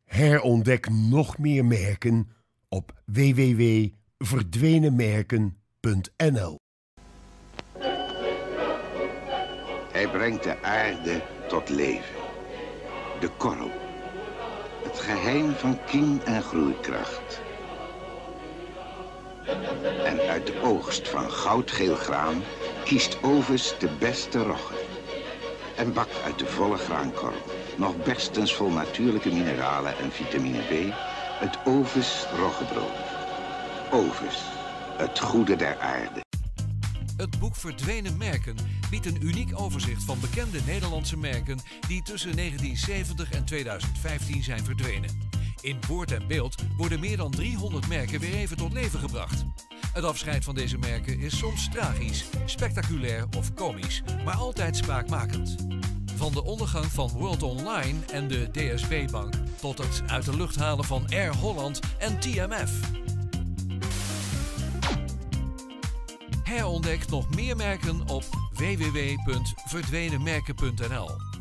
Herontdek nog meer merken op www.verdwenenmerken.nl. Hij brengt de aarde tot leven. De korrel. Het geheim van kiem en groeikracht. En uit de oogst van goudgeel graan kiest Ovis de beste rogge. En bakt uit de volle graankorrel, nog bestens vol natuurlijke mineralen en vitamine B, het Ovis roggebrood. Ovis, het goede der aarde. Het boek Verdwenen Merken biedt een uniek overzicht van bekende Nederlandse merken die tussen 1970 en 2015 zijn verdwenen. In woord en beeld worden meer dan 300 merken weer even tot leven gebracht. Het afscheid van deze merken is soms tragisch, spectaculair of komisch, maar altijd spraakmakend. Van de ondergang van World Online en de DSB-bank tot het uit de lucht halen van Air Holland en TMF. Herontdek nog meer merken op www.verdwenenmerken.nl.